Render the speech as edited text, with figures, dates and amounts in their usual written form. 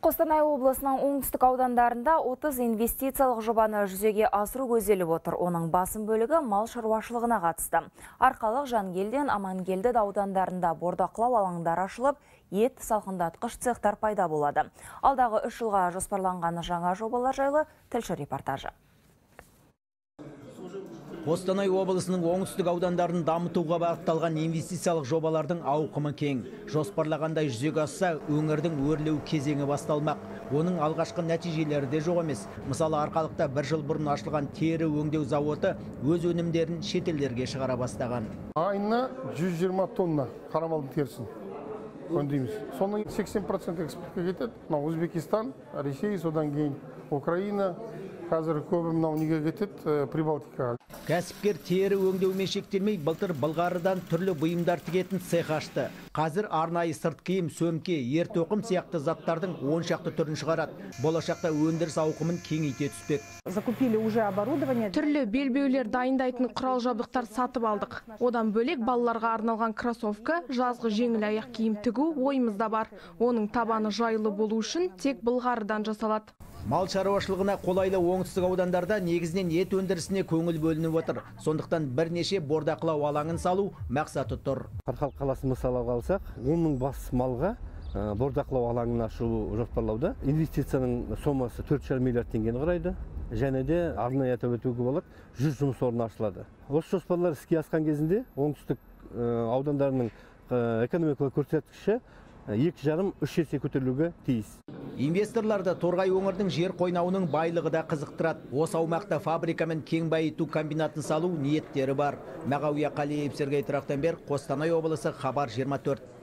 Қостанай облысының оңтүстік аудандарында 30 инвестициялық жобаны жүзеге асыру көзделіп отыр. Оның басым бөлігі мал шаруашылығына қатысты. Арқалық, Жангелден, Амангелді аудандарында бордақылау алаңдары ашылып, ет салқындатқыш цехтар пайда болады. Алдағы 3 жылға жоспарланған жаңа жобалар жайлы тілші репортажы. Қостанай облысының оңтүстік аудандарын дамытуға бағытталған инвестициялық жобалардың ауқымы кең. Жоспарлағандай жүзеге асса, өңірдің өрлеу кезеңі басталмақ. Оның алғашқы нәтижелері де жоқ емес. Мысалы, Арқалықта 1 жыл бұрын ашылған тері өңдеу зауыты өз өнімдерін шетелдерге шығара бастаған. Айына 120 тонна қара малдың терісін өңдейміз. Соның 80% экспортқа кетеді. Өзбекистан, Ресей, содан кейін Украина, қазір көбі мынау неге кетеді, Прибалтикаға. Кәсіпкер тері өңдеумен шектелмей, былтыр былғарыдан түрлі бұйымдар тігетін цех ашты. Қазір арнайы сырт киім, сөмке, ер-тоқым сияқты заттардың 10 шақты түрін шығарады. Болашақта өндіріс ауқымын кеңейте түспек. Түрлі белбеулер дайындайтын құрал жабдықтар сатып алдық. Одан бөлек балаларға арналған кроссовка, жазғы жеңіл аяқ киім тігу ойымызда бар. Оның табаны жайлы болу үшін тек былғарыдан жасалады. Мал шаруашылығына қолайлы оңтүстік аудандарда негізінен ет өндірісіне көңіл бөлініп отыр. Сондықтан бірнеше бордақылау алаңын салу мақсаты тұр. Арқалық қаласын мысал алсақ, 10 мың бас малға бордақылау алаңын ашу жоспарлауда. Инвестицияның сомасы 4,5 миллиард теңгені құрайды. Және де арнайы атап өтуге болады, 100 жұмыс орны ашылады. Осы жоспарлар іске асқан кезінде оңтүстік аудандарының экономикалық көрсеткіші 2,5-3 есе көтерілуге тиіс. Инвесторларды Торғай өңірдің жер қойнауының байлығы да қызықтырады. Осы аумақта фабрика мен кен байыту комбинатын салу ниеттері бар. Мағауия Қалиев, Сергей Трахтенберг, Қостанай облысы, Хабар 24.